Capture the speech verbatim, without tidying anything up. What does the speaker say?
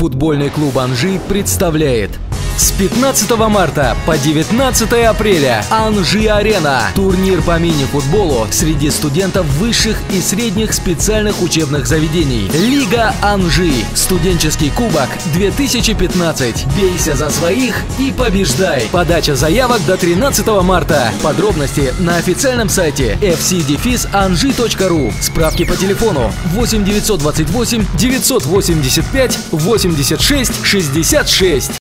Футбольный клуб «Анжи» представляет с пятнадцатого марта по девятнадцатое апреля «Анжи-Арена» – турнир по мини-футболу среди студентов высших и средних специальных учебных заведений. Лига «Анжи» – студенческий кубок две тысячи пятнадцать. Бейся за своих и побеждай! Подача заявок до тринадцатого марта. Подробности на официальном сайте эф си дефис анжи точка ру. Справки по телефону восемь девятьсот двадцать восемь девятьсот восемьдесят пять восемьдесят шесть шестьдесят шесть.